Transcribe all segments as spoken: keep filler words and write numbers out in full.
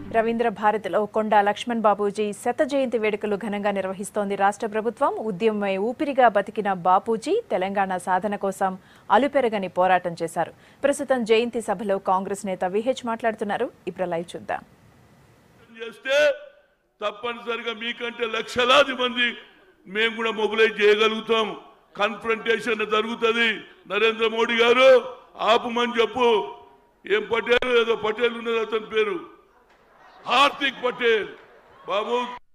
రవీంద్ర భారతిలో కొండా లక్ష్మణ్ బాపూజీ శత జయంతి వేడుకలు ఘనంగా నిర్వహిస్తోంది రాష్ట్ర ప్రభుత్వం. ఉద్యమమే ఊపిరిగా బతికిన బాపూజీ తెలంగాణ సాధన కోసం అలుపెరగని పోరాటం చేశారు. ప్రస్తుతం జయంతి సభలో కాంగ్రెస్ నేత విహెచ్ మాట్లాడుతున్నారు. ఇప్పుడు లైవ్ చూద్దాం. తప్పనిసరిగా మీకంటే లక్షలాది మంది మేము కూడా మొబిలైజ్ చేయగలుగుతాం. కన్ఫ్రంటేషన్ జరుగుతుంది. నరేంద్ర మోడీ గారు ఆపుమని చెప్పు. ఏం పటేల్ ఏదో పటేల్ ఉన్నది అతని పేరు हार्दिक पटेल बाबू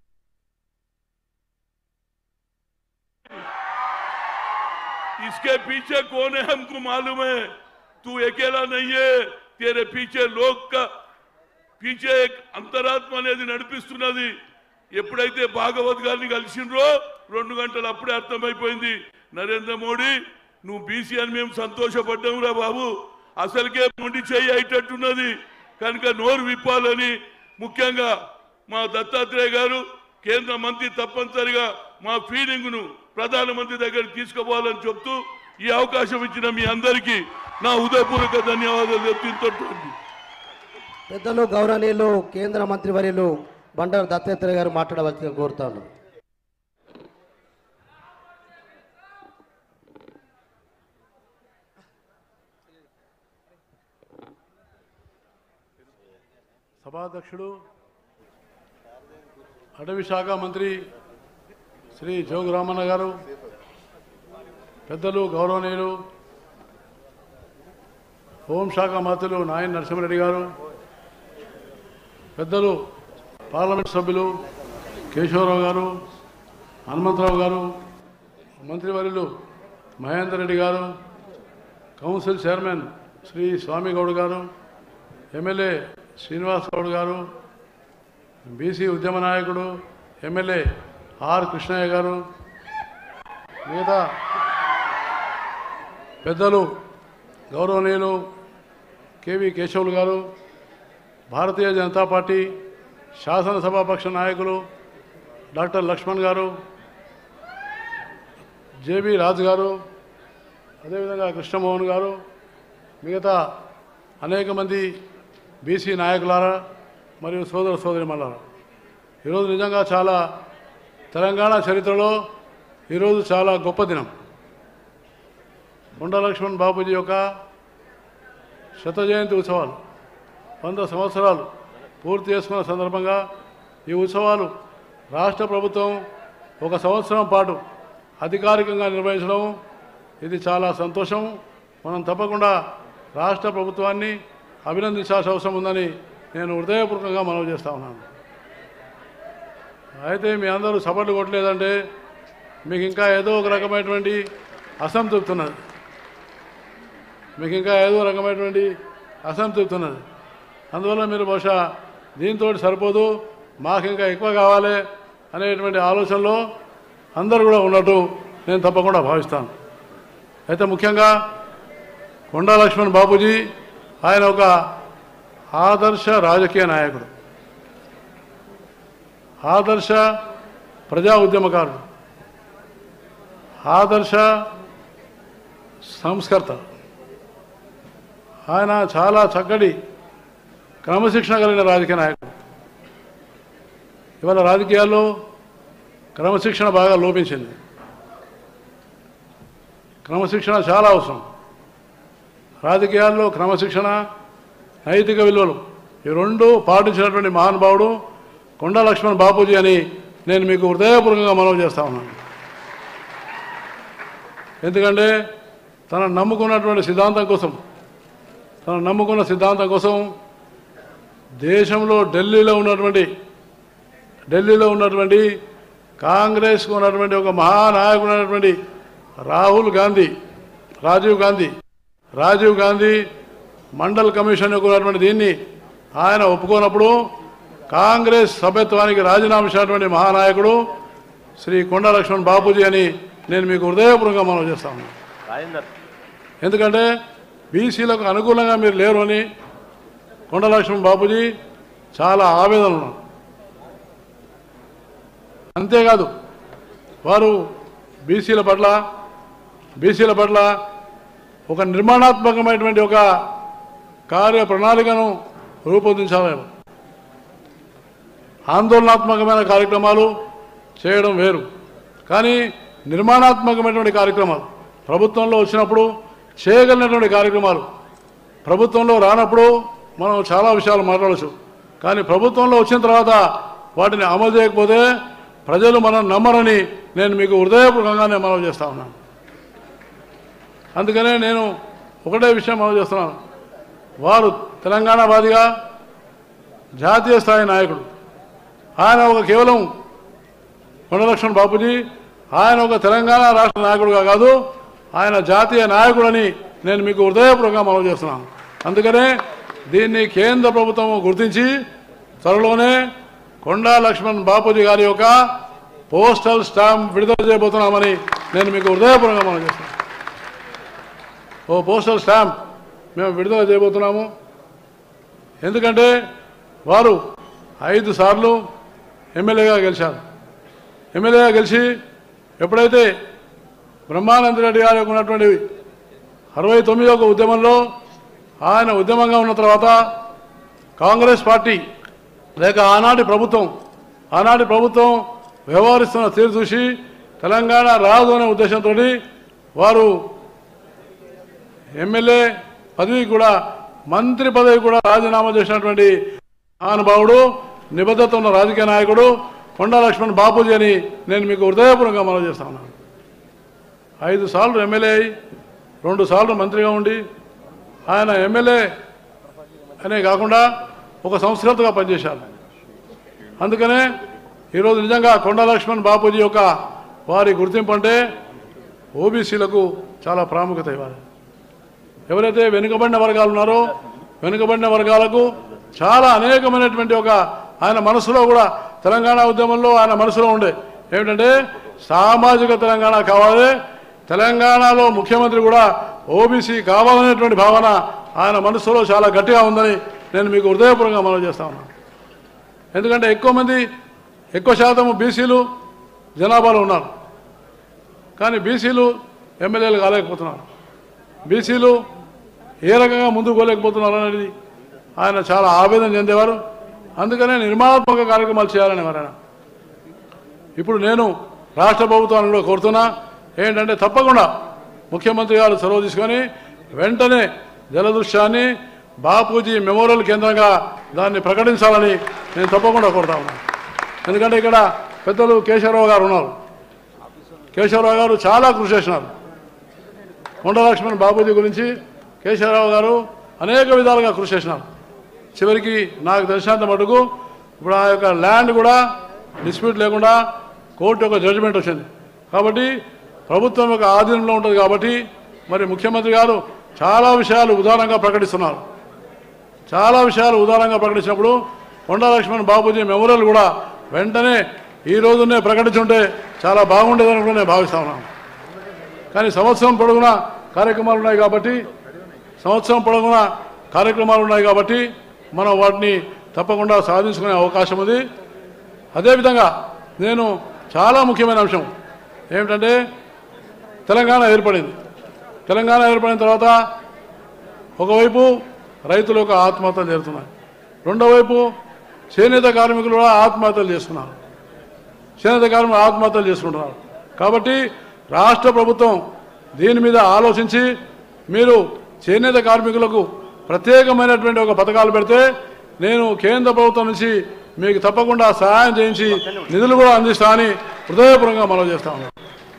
इसके पीछे कौन है हमको मालूम है. तू अकेला नहीं है. तेरे पीछे लोग का पीछे एक अंतरात्मा అనేది నడిపిస్తున్నది. ఎప్పుడైతే భాగవత్ గారిని కలిసిండ్రో రెండు గంటలు అప్పుడే అర్థమైపోయింది. నరేంద్ర మోడీ నువ్వు బీసీ అని మేము సంతోషపడ్డామురా బాబు. అసలుకే మొండి చేయి అయ్యేటట్టున్నది కనుక నోరు విప్పాలని ముఖ్యంగా మా దత్తాత్రేయ గారు కేంద్ర మంత్రి తప్పనిసరిగా మా ఫీలింగ్ ను ప్రధానమంత్రి దగ్గరికి తీసుకుపోవాలని చెప్తూ ఈ అవకాశం ఇచ్చిన మీ అందరికీ నా హృదయపూర్వక ధన్యవాదాలు చెప్తుంటాను. పెద్దలు గౌరవనీయులు కేంద్ర మంత్రి వర్యులు బండారు దత్తాత్రేయ గారు మాట్లాడవలసిందిగా కోరుతాను. సభాధ్యక్షుడు అటవీ శాఖ మంత్రి శ్రీ జోగు రామన్న గారు, పెద్దలు గౌరవనీయులు హోంశాఖ మంత్రులు నాయన్ నరసింహారెడ్డి గారు, పెద్దలు పార్లమెంట్ సభ్యులు కేశవరావు గారు, హనుమంతరావు గారు, మంత్రివర్యులు Mahender Reddy garu, council chairman Shri Swamy Goud garu, MLA Srinivas Goud గారు, బీసీ ఉద్యమ నాయకుడు ఎమ్మెల్యే ఆర్ కృష్ణయ్య గారు, మిగతా పెద్దలు గౌరవనీయులు కేవీ కేశవులు గారు, భారతీయ జనతా పార్టీ శాసనసభాపక్ష నాయకులు డాక్టర్ లక్ష్మణ్ గారు, జేబీ రాజు గారు, అదేవిధంగా కృష్ణమోహన్ గారు, మిగతా అనేక మంది బీసీ నాయకులారా మరియు సోదర సోదరిమణులారా, ఈరోజు నిజంగా చాలా తెలంగాణ చరిత్రలో ఈరోజు చాలా గొప్ప దినం. కొండా లక్ష్మణ్ బాపూజీ యొక్క శత జయంతి ఉత్సవాలు వంద సంవత్సరాలు పూర్తి చేసుకున్న సందర్భంగా ఈ ఉత్సవాలు రాష్ట్ర ప్రభుత్వం ఒక సంవత్సరం పాటు అధికారికంగా నిర్వహించడం ఇది చాలా సంతోషం. మనం తప్పకుండా రాష్ట్ర ప్రభుత్వాన్ని అభినందించాల్సిన అవసరం ఉందని నేను హృదయపూర్వకంగా మనవి చేస్తా ఉన్నాను. అయితే మీ అందరూ సపోర్ట్ కొట్టలేదంటే మీకు ఇంకా ఏదో ఒక రకమైనటువంటి అసంతృప్తి ఉన్నది, మీకు ఇంకా ఏదో రకమైనటువంటి అసంతృప్తి ఉన్నది. అందువల్ల మీరు బహుశా దీంతో సరిపోదు, మాకు ఇంకా ఎక్కువ కావాలి అనేటువంటి ఆలోచనలో అందరూ కూడా ఉన్నట్టు నేను తప్పకుండా భావిస్తాను. అయితే ముఖ్యంగా కొండా లక్ష్మణ్ బాపూజీ ఆయన ఒక ఆదర్శ రాజకీయ నాయకుడు, ఆదర్శ ప్రజా ఉద్యమకారుడు, ఆదర్శ సంస్కర్త. ఆయన చాలా చక్కటి క్రమశిక్షణ కలిగిన రాజకీయ నాయకుడు. ఇవాళ రాజకీయాల్లో క్రమశిక్షణ బాగా లోపించింది. క్రమశిక్షణ చాలా అవసరం. రాజకీయాల్లో క్రమశిక్షణ, నైతిక విలువలు ఈ రెండు పాటించినటువంటి మహానుభావుడు కొండా లక్ష్మణ్ బాపూజీ అని నేను మీకు హృదయపూర్వకంగా మనవి చేస్తా ఉన్నాను. ఎందుకంటే తన నమ్ముకున్నటువంటి సిద్ధాంతం కోసం తను నమ్ముకున్న సిద్ధాంతం కోసం దేశంలో ఢిల్లీలో ఉన్నటువంటి ఢిల్లీలో ఉన్నటువంటి కాంగ్రెస్కు ఉన్నటువంటి ఒక మహానాయకుడు అయినటువంటి రాహుల్ గాంధీ రాజీవ్ గాంధీ రాజీవ్ గాంధీ మండల్ కమిషన్ ఉన్నటువంటి దీన్ని ఆయన ఒప్పుకోనప్పుడు కాంగ్రెస్ సభ్యత్వానికి రాజీనామా చేసినటువంటి మహానాయకుడు శ్రీ కొండా లక్ష్మణ్ బాపూజీ అని నేను మీకు హృదయపూర్వకంగా మనవి చేస్తాను. ఎందుకంటే బీసీలకు అనుకూలంగా మీరు లేరు అని కొండా లక్ష్మణ్ బాపూజీ చాలా ఆవేదన ఉన్నారు. అంతేకాదు వారు బీసీల పట్ల బీసీల పట్ల ఒక నిర్మాణాత్మకమైనటువంటి ఒక కార్య ప్రణాళికను రూపొందించాలి. ఆందోళనాత్మకమైన కార్యక్రమాలు చేయడం వేరు, కానీ నిర్మాణాత్మకమైనటువంటి కార్యక్రమాలు ప్రభుత్వంలో వచ్చినప్పుడు చేయగలిగినటువంటి కార్యక్రమాలు, ప్రభుత్వంలో రానప్పుడు మనం చాలా విషయాలు మాట్లాడవచ్చు, కానీ ప్రభుత్వంలో వచ్చిన తర్వాత వాటిని అమలు చేయకపోతే ప్రజలు మనం నమ్మరని నేను మీకు హృదయపూర్వకంగానే మనవి చేస్తా ఉన్నాను. అందుకనే నేను ఒకటే విషయం మనవి చేస్తున్నాను, వారు తెలంగాణ వాదిగా జాతీయ స్థాయి నాయకుడు, ఆయన ఒక కేవలం కొండ లక్ష్మణ్ బాపూజీ ఆయన ఒక తెలంగాణ రాష్ట్ర నాయకుడుగా కాదు, ఆయన జాతీయ నాయకుడని నేను మీకు హృదయపూర్వకంగా మనవి చేస్తున్నాను. అందుకనే దీన్ని కేంద్ర ప్రభుత్వం గుర్తించి త్వరలోనే కొండా లక్ష్మణ్ బాపూజీ గారి యొక్క పోస్టల్ స్టాంప్ విడుదల చేయబోతున్నామని నేను మీకు హృదయపూర్వకంగా మనవి చేస్తున్నాను. ఓ పోస్టల్ స్టాంప్ మేము విడుదల చేయబోతున్నాము. ఎందుకంటే వారు ఐదు సార్లు ఎమ్మెల్యేగా గెలిచారు. ఎమ్మెల్యేగా గెలిచి ఎప్పుడైతే బ్రహ్మానంద రెడ్డి గారి ఉన్నటువంటి అరవై తొమ్మిది ఒక ఉద్యమంలో ఆయన ఉద్యమంగా ఉన్న తర్వాత కాంగ్రెస్ పార్టీ లేక ఆనాటి ప్రభుత్వం ఆనాటి ప్రభుత్వం వ్యవహరిస్తున్న తీరు చూసి తెలంగాణ రాదు అనే ఉద్దేశంతో వారు ఎమ్మెల్యే పదవి కూడా మంత్రి పదవి కూడా రాజీనామా చేసినటువంటి మహానుభావుడు, నిబద్ధత ఉన్న రాజకీయ నాయకుడు కొండా లక్ష్మణ్ బాపూజీ అని నేను మీకు హృదయపూర్వకంగా మనవి చేస్తా ఉన్నాను. ఐదు సార్లు ఎమ్మెల్యే అయి రెండు సార్లు మంత్రిగా ఉండి ఆయన ఎమ్మెల్యే అనే కాకుండా ఒక సంస్కృతగా పనిచేశారు. అందుకనే ఈరోజు నిజంగా కొండా లక్ష్మణ్ బాపూజీ యొక్క వారి గుర్తింపు అంటే ఓబీసీలకు చాలా ప్రాముఖ్యత ఇవ్వాలి. ఎవరైతే వెనుకబడిన వర్గాలు ఉన్నారో వెనుకబడిన వర్గాలకు చాలా అనేకమైనటువంటి ఒక ఆయన మనసులో కూడా తెలంగాణ ఉద్యమంలో ఆయన మనసులో ఉండే ఏమిటంటే సామాజిక తెలంగాణ కావాలి, తెలంగాణలో ముఖ్యమంత్రి కూడా ఓబీసీ కావాలనేటువంటి భావన ఆయన మనసులో చాలా గట్టిగా ఉందని నేను మీకు హృదయపూర్వకంగా మనవి చేస్తా ఉన్నాను. ఎందుకంటే ఎక్కువ మంది ఎక్కువ శాతం బీసీలు జనాభాలో ఉన్నారు, కానీ బీసీలు ఎమ్మెల్యేలు కాలేకపోతున్నారు, బీసీలు ఏ రకంగా ముందుకు పోలేకపోతున్నారు అనేది ఆయన చాలా ఆవేదన చెందేవారు. అందుకనే నిర్మాణాత్మక కార్యక్రమాలు చేయాలనేవారు ఆయన. ఇప్పుడు నేను రాష్ట్ర ప్రభుత్వాన్ని కూడా కోరుతున్నా ఏంటంటే తప్పకుండా ముఖ్యమంత్రి గారు చొరవ తీసుకొని వెంటనే జలదృశ్యాన్ని బాపూజీ మెమోరియల్ కేంద్రంగా దాన్ని ప్రకటించాలని నేను తప్పకుండా కోరుతా ఉన్నాను. ఎందుకంటే ఇక్కడ పెద్దలు కేశవరావు గారు ఉన్నారు. కేశవరావు గారు చాలా కృషి చేసినారు. కొండా లక్ష్మణ్ బాపూజీ గురించి కేశవరావు గారు అనేక విధాలుగా కృషి చేసినారు. చివరికి నాకు తెలిసినంత మటుకు ఇప్పుడు ఆ యొక్క ల్యాండ్ కూడా డిస్ప్యూట్ లేకుండా కోర్టు యొక్క జడ్జిమెంట్ వచ్చింది. కాబట్టి ప్రభుత్వం యొక్క ఆధీనంలో ఉంటుంది. కాబట్టి మరి ముఖ్యమంత్రి గారు చాలా విషయాలు ఉదారంగా ప్రకటిస్తున్నారు. చాలా విషయాలు ఉదారంగా ప్రకటించినప్పుడు కొండా లక్ష్మణ్ బాపూజీ మెమోరియల్ కూడా వెంటనే ఈ రోజునే ప్రకటించుంటే చాలా బాగుండేదని కూడా నేను భావిస్తా ఉన్నాను. కానీ సంవత్సరం పొడవునా కార్యక్రమాలు ఉన్నాయి కాబట్టి సంవత్సరం పొడవునా కార్యక్రమాలు ఉన్నాయి కాబట్టి మనం వాటిని తప్పకుండా సాధించుకునే అవకాశం ఉంది. అదేవిధంగా నేను చాలా ముఖ్యమైన అంశం ఏమిటంటే తెలంగాణ ఏర్పడింది. తెలంగాణ ఏర్పడిన తర్వాత ఒకవైపు రైతులు ఒక ఆత్మహత్యలు జరుగుతున్నాయి, రెండో వైపు చేనేత కార్మికులు కూడా ఆత్మహత్యలు చేస్తున్నారు. చేనేత కార్మికులు ఆత్మహత్యలు చేసుకుంటున్నారు. కాబట్టి రాష్ట్ర ప్రభుత్వం దీని మీద ఆలోచించి మీరు చేనేత కార్మికులకు ప్రత్యేకమైనటువంటి ఒక పథకాలు పెడితే నేను కేంద్ర ప్రభుత్వం నుంచి మీకు తప్పకుండా సహాయం చేయించి నిధులు కూడా అందిస్తా అని హృదయపూర్వకంగా మనవి చేస్తా ఉన్నాను.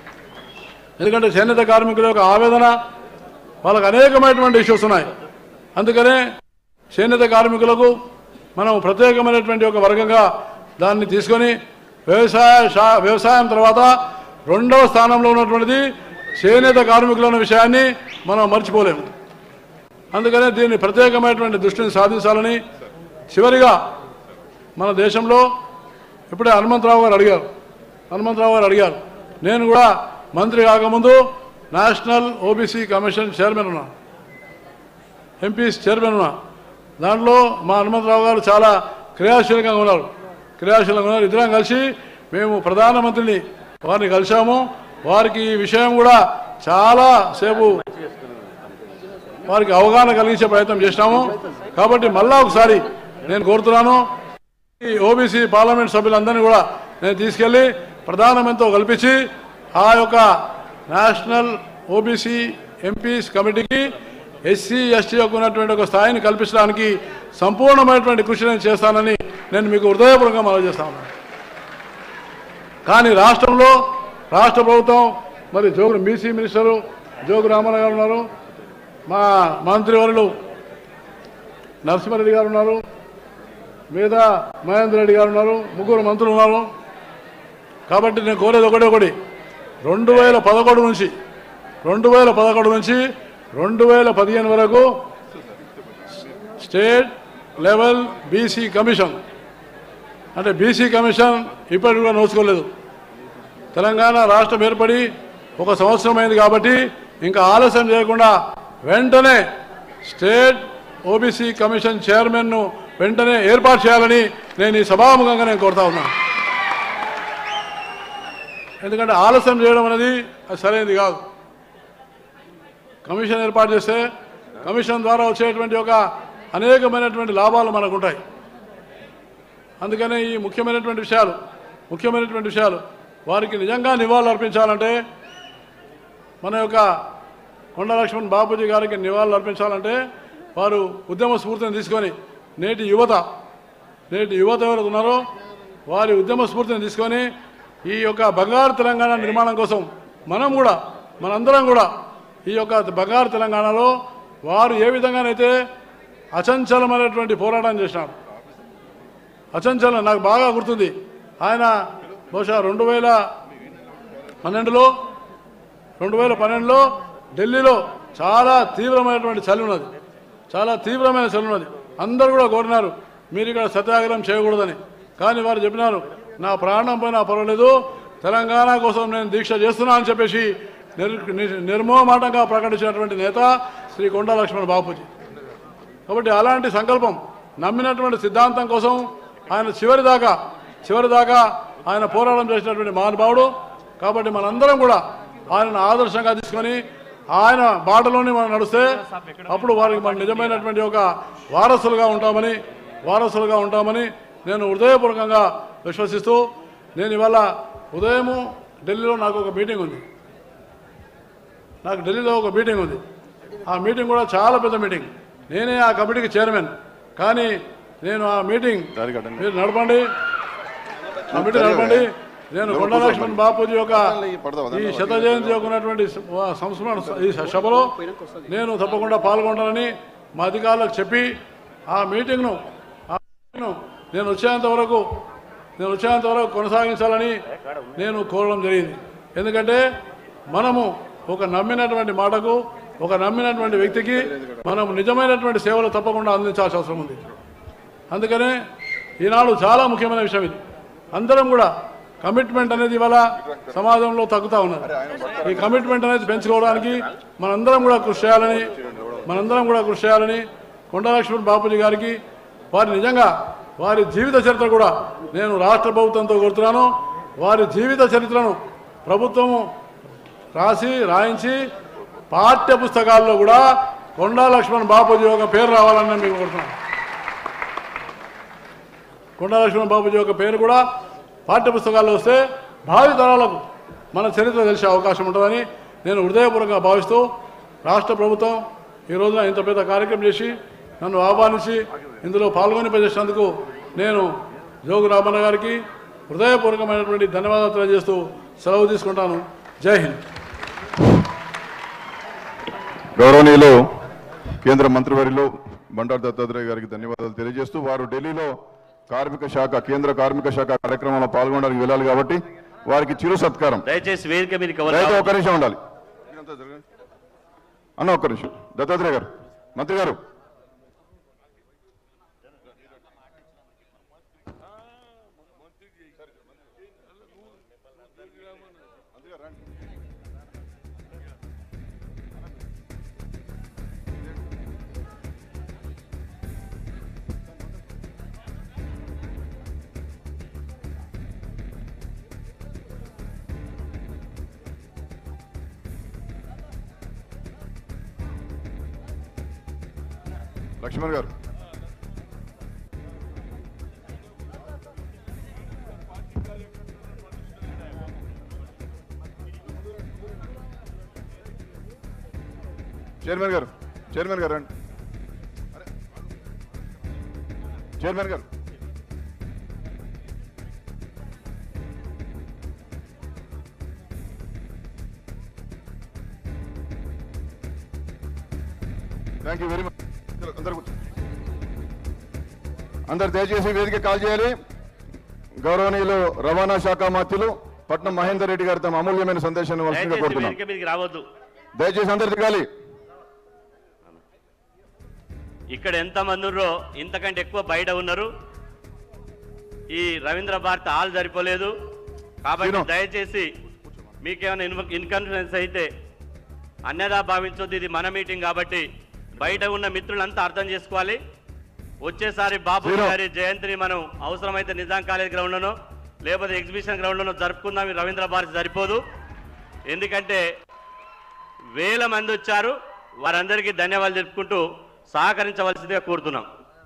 ఎందుకంటే చేనేత కార్మికుల యొక్క ఆవేదన వాళ్ళకు అనేకమైనటువంటి ఇష్యూస్ ఉన్నాయి. అందుకనే చేనేత కార్మికులకు మనం ప్రత్యేకమైనటువంటి ఒక వర్గంగా దాన్ని తీసుకొని వ్యవసాయ వ్యవసాయం తర్వాత రెండవ స్థానంలో ఉన్నటువంటిది చేనేత కార్మికులు అనే విషయాన్ని మనం మర్చిపోలేము. అందుకనే దీన్ని ప్రత్యేకమైనటువంటి దృష్టిని సాధించాలని చివరిగా మన దేశంలో ఇప్పుడే హనుమంతరావు గారు అడిగారు హనుమంతరావు గారు అడిగారు నేను కూడా మంత్రి కాకముందు నేషనల్ ఓబీసీ కమిషన్ చైర్మన్ ఉన్నా, ఎంపీస్ చైర్మన్ ఉన్నా. దాంట్లో మా హనుమంతరావు గారు చాలా క్రియాశీలంగా ఉన్నారు క్రియాశీలంగా ఉన్నారు ఇద్దరం కలిసి మేము ప్రధానమంత్రిని వారిని కలిసాము. వారికి ఈ విషయం కూడా చాలా సేపు వారికి అవగాహన కలిగించే ప్రయత్నం చేసినాము. కాబట్టి మళ్ళా ఒకసారి నేను కోరుతున్నాను, ఈ ఓబీసీ పార్లమెంట్ సభ్యులందరినీ కూడా నేను తీసుకెళ్లి ప్రధానమంత్రితో కల్పించి ఆ యొక్క నేషనల్ ఓబీసీ ఎంపీస్ కమిటీకి ఎస్సీ ఎస్టీలకు ఉన్నటువంటి ఒక స్థాయిని కల్పించడానికి సంపూర్ణమైనటువంటి కృషి నేను చేస్తానని నేను మీకు హృదయపూర్వకంగా మనవి చేస్తాను. కానీ రాష్ట్రంలో రాష్ట్ర ప్రభుత్వం మరి జోగు బీసీ మినిస్టరు జోగు రామన్న గారు ఉన్నారు, మా మంత్రివర్యులు నరసింహారెడ్డి గారు ఉన్నారు, మీద మహేందర్ రెడ్డి గారు ఉన్నారు, ముగ్గురు మంత్రులు ఉన్నారు. కాబట్టి నేను కోరేది ఒకటి ఒకటి రెండు వేల పదకొండు నుంచి రెండు వేల పదకొండు నుంచి రెండు వేల పదిహేను వరకు స్టేట్ లెవెల్ బీసీ కమిషన్ అంటే బీసీ కమిషన్ ఇప్పటికి కూడా నోచుకోలేదు. తెలంగాణ రాష్ట్రం ఏర్పడి ఒక సంవత్సరం అయింది కాబట్టి ఇంకా ఆలస్యం చేయకుండా వెంటనే స్టేట్ ఓబీసీ కమిషన్ చైర్మన్ను వెంటనే ఏర్పాటు చేయాలని నేను ఈ సభాముఖంగా నేను కోరుతా ఉన్నాను. ఎందుకంటే ఆలస్యం చేయడం అనేది అది సరైనది కాదు. కమిషన్ ఏర్పాటు చేస్తే కమిషన్ ద్వారా వచ్చేటువంటి ఒక అనేకమైనటువంటి లాభాలు మనకు ఉంటాయి. అందుకనే ఈ ముఖ్యమైనటువంటి విషయాలు ముఖ్యమైనటువంటి విషయాలు వారికి నిజంగా నివాళులు అర్పించాలంటే మన యొక్క కొండా లక్ష్మణ్ బాపూజీ గారికి నివాళులు అర్పించాలంటే వారు ఉద్యమ స్ఫూర్తిని తీసుకొని నేటి యువత నేటి యువత ఎవరు ఉన్నారో వారి ఉద్యమ స్ఫూర్తిని తీసుకొని ఈ యొక్క బంగారు తెలంగాణ నిర్మాణం కోసం మనం కూడా మనందరం కూడా ఈ యొక్క బంగారు తెలంగాణలో వారు ఏ విధంగానైతే అచంచలమైనటువంటి పోరాటం చేసినారు. అచంచలం నాకు బాగా గుర్తుంది. ఆయన బహుశా రెండు వేల పన్నెండులో రెండు వేల పన్నెండులో ఢిల్లీలో చాలా తీవ్రమైనటువంటి చలి ఉన్నది, చాలా తీవ్రమైన చలి ఉన్నది. అందరూ కూడా కోరినారు మీరు ఇక్కడ సత్యాగ్రహం చేయకూడదని. కానీ వారు చెప్పినారు నా ప్రాణం పైన పర్వాలేదు, తెలంగాణ కోసం నేను దీక్ష చేస్తున్నా అని చెప్పేసి నిర్మోహమాటంగా ప్రకటించినటువంటి నేత శ్రీ కొండా లక్ష్మణ్ బాపూజీ. కాబట్టి అలాంటి సంకల్పం నమ్మినటువంటి సిద్ధాంతం కోసం ఆయన చివరి దాకా చివరి దాకా ఆయన పోరాటం చేసినటువంటి మహానుభావుడు. కాబట్టి మనందరం కూడా ఆయనను ఆదర్శంగా తీసుకొని ఆయన బాటలోనే మనం నడిస్తే అప్పుడు వారికి మన నిజమైనటువంటి ఒక వారసులుగా ఉంటామని వారసులుగా ఉంటామని నేను హృదయపూర్వకంగా విశ్వసిస్తూ నేను ఇవాళ ఉదయము ఢిల్లీలో నాకు ఒక మీటింగ్ ఉంది నాకు ఢిల్లీలో ఒక మీటింగ్ ఉంది ఆ మీటింగ్ కూడా చాలా పెద్ద మీటింగ్. నేనే ఆ కమిటీకి చైర్మన్. కానీ నేను ఆ మీటింగ్ మీరు నడపండి ఆ మీటింగ్ నడపండి నేను కొండా లక్ష్మణ్ బాపూజీ యొక్క ఈ శత జయంతి యొక్క ఉన్నటువంటి సంస్మరణ ఈ సభలో నేను తప్పకుండా పాల్గొంటానని మా అధికారులకు చెప్పి ఆ మీటింగ్ను ఆ మీటింగ్ను నేను వచ్చేంత వరకు నేను వచ్చేంత వరకు కొనసాగించాలని నేను కోరడం జరిగింది. ఎందుకంటే మనము ఒక నమ్మినటువంటి మాటకు ఒక నమ్మినటువంటి వ్యక్తికి మనం నిజమైనటువంటి సేవలు తప్పకుండా అందించాల్సిన అవసరం ఉంది. అందుకనే ఈనాడు చాలా ముఖ్యమైన విషయం ఇది. అందరం కూడా కమిట్మెంట్ అనేది ఇవాళ సమాజంలో తగ్గుతూ ఉన్నది. ఈ కమిట్మెంట్ అనేది పెంచుకోవడానికి మనందరం కూడా కృషి చేయాలని మనందరం కూడా కృషి చేయాలని కొండా లక్ష్మణ్ బాపూజీ గారికి వారి నిజంగా వారి జీవిత చరిత్ర కూడా నేను రాష్ట్ర ప్రభుత్వంతో కోరుతున్నాను. వారి జీవిత చరిత్రను ప్రభుత్వము రాసి రాయించి పాఠ్య పుస్తకాల్లో కూడా కొండా లక్ష్మణ్ బాపూజీ ఒక పేరు రావాలని నేను మీకు కోరుతున్నాను. కొండా లక్ష్మణ్ బాపూజీ యొక్క పేరు కూడా పాఠ్య పుస్తకాల్లో వస్తే భావితరాలకు మన చరిత్ర తెలిసే అవకాశం ఉంటుందని నేను హృదయపూర్వకంగా భావిస్తూ రాష్ట్ర ప్రభుత్వం ఈ రోజున ఇంత పెద్ద కార్యక్రమం చేసి నన్ను ఆహ్వానించి ఇందులో పాల్గొనిపజేసినందుకు నేను జోగు రామన్న గారికి హృదయపూర్వకమైనటువంటి ధన్యవాదాలు తెలియజేస్తూ సెలవు తీసుకుంటాను. జై హింద్. గౌరవనీయులు కేంద్ర మంత్రివర్యులు బండారు దత్తాత్రేయ గారికి ధన్యవాదాలు తెలియజేస్తూ వారు ఢిల్లీలో కార్మిక శాఖ కేంద్ర కార్మిక శాఖ కార్యక్రమంలో పాల్గొనడానికి వెళ్ళాలి కాబట్టి వారికి చిరు సత్కారం. దయచేసి వేదిక మీదకి ఒక్క నిమిషం ఉండాలి అన్న ఒక్క నిమిషం. దత్తాత్రేయ గారు మంత్రి గారు లక్ష్మణ్ గారు చైర్మన్ గారు చైర్మన్ గారు రండి. చైర్మన్ గారు థ్యాంక్ యూ వెరీ మచ్. అందరు కూర్చోండి. అందరు దయచేసి వేదిక కాల్ చేయాలి. గౌరవనీయులు రవాణా శాఖ మంత్రులు పట్నం మహేందర్ రెడ్డి గారు తమ అమూల్యమైన సందేశాన్ని వలసిందిగా కోరుతున్నాం. రావద్దు, దయచేసి అందరు దిగాలి. ఇక్కడ ఎంత మంది ఉన్నారో ఇంతకంటే ఎక్కువ బయట ఉన్నారు. ఈ రవీంద్ర భారతి హాల్ సరిపోలేదు కాబట్టి దయచేసి మీకేమైనా ఇన్కన్వీనియన్స్ అయితే అన్యదా భావించొద్దు. ఇది మన మీటింగ్ కాబట్టి బయట ఉన్న మిత్రులంతా అర్థం చేసుకోవాలి. వచ్చేసారి బాబు గారి జయంతిని మనం అవసరమైతే నిజాం కాలేజ్ గ్రౌండ్లోనో లేకపోతే ఎగ్జిబిషన్ గ్రౌండ్లోనో జరుపుకుందాం. ఈ రవీంద్ర భారతి సరిపోదు. ఎందుకంటే వేల మంది వచ్చారు. వారందరికీ ధన్యవాదాలు తెలుపుకుంటూ సహకరించవలసిందిగా కోరుతున్నాం.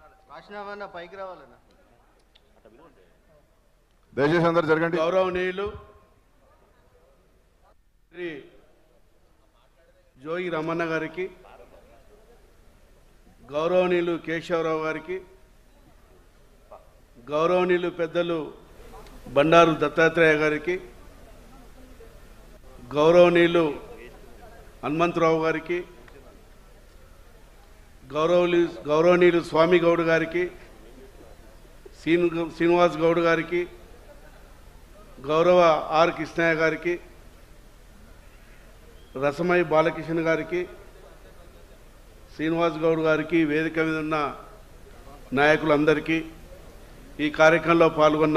దయచేసి అందరు జరగండి. గౌరవనీయులు శ్రీ జోగి రమణ గారికి, గౌరవనీయులు కేశవరావు గారికి, గౌరవనీయులు పెద్దలు బండారు దత్తాత్రేయ గారికి, గౌరవనీయులు హనుమంతరావు గారికి, గౌరవనీయులు గౌరవనీయులు స్వామి గౌడ్ గారికి, శ్రీను శ్రీనివాస్ గౌడ్ గారికి, గౌరవ ఆర్ కృష్ణయ్య గారికి, రసమై బాలకృష్ణ గారికి, శ్రీనివాస్ గౌడ్ గారికి, వేదిక మీద ఉన్న నాయకులందరికీ, ఈ కార్యక్రమంలో పాల్గొన్న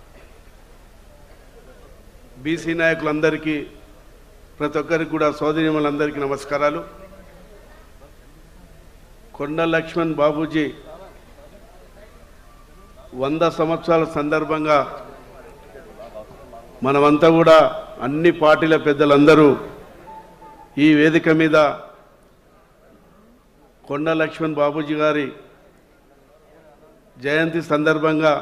బీసీ నాయకులందరికీ, ప్రతి ఒక్కరికి కూడా సోదరీమణులందరికీ నమస్కారాలు. కొండ లక్ష్మణ్ బాబూజీ వంద సంవత్సరాల సందర్భంగా మనమంతా కూడా అన్ని పార్టీల పెద్దలందరూ ఈ వేదిక మీద కొండ లక్ష్మణ్ బాబూజీ గారి జయంతి సందర్భంగా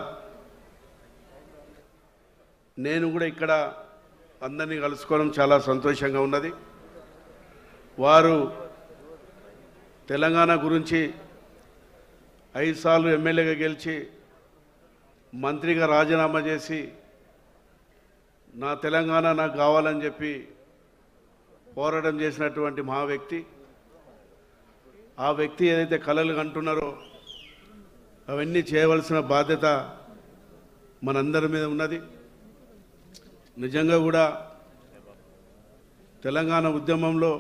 నేను కూడా ఇక్కడ అందరినీ కలుసుకోవడం చాలా సంతోషంగా ఉన్నది. వారు తెలంగాణ గురించి ఐదు సార్లు ఎమ్మెల్యేగా గెలిచి మంత్రిగా రాజీనామా చేసి నా తెలంగాణ నాకు కావాలని చెప్పి పోరాటం చేసినటువంటి మహా వ్యక్తి. ఆ వ్యక్తి ఏదైతే కలలు కంటున్నారో అవన్నీ చేయవలసిన బాధ్యత మనందరి మీద ఉన్నది. నిజంగా కూడా తెలంగాణ ఉద్యమంలో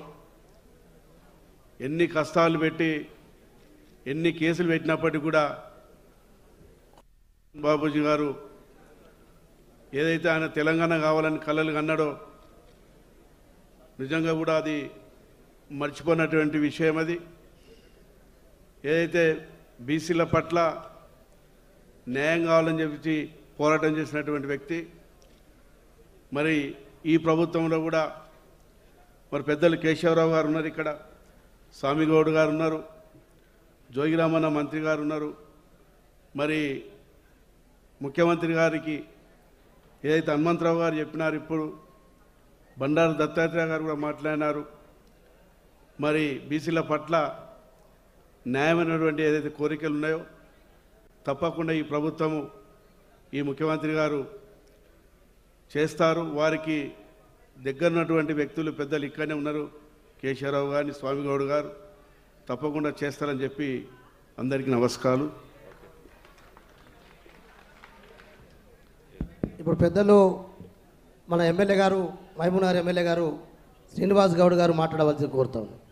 ఎన్ని కష్టాలు పెట్టి ఎన్ని కేసులు పెట్టినప్పటికీ కూడా బాబూజీ గారు ఏదైతే ఆయన తెలంగాణ కావాలని కలలు కన్నాడో నిజంగా కూడా అది మర్చిపోయినటువంటి విషయం. అది ఏదైతే బీసీల పట్ల న్యాయం కావాలని చెప్పి పోరాటం చేసినటువంటి వ్యక్తి. మరి ఈ ప్రభుత్వంలో కూడా మరి పెద్దలు కేశవరావు గారు ఉన్నారు, ఇక్కడ స్వామిగౌడ్ గారు ఉన్నారు, జోగిరామన్న మంత్రి గారు ఉన్నారు. మరి ముఖ్యమంత్రి గారికి ఏదైతే హనుమంతరావు గారు చెప్పినారు, ఇప్పుడు బండారు దత్తాత్రేయ గారు కూడా మాట్లాడినారు. మరి బీసీల పట్ల న్యాయమైనటువంటి ఏదైతే కోరికలు ఉన్నాయో తప్పకుండా ఈ ప్రభుత్వము ఈ ముఖ్యమంత్రి గారు చేస్తారు. వారికి దగ్గరున్నటువంటి వ్యక్తులు పెద్దలు ఇక్కడనే ఉన్నారు, కేశవరావు గారిని స్వామిగౌడ్ గారు తప్పకుండా చేస్తారని చెప్పి అందరికీ నమస్కారాలు. ఇప్పుడు పెద్దలు మన ఎమ్మెల్యే గారు మహబూబ్నగర్ ఎమ్మెల్యే గారు శ్రీనివాస్ గౌడ్ గారు మాట్లాడవలసి కోరుతాను.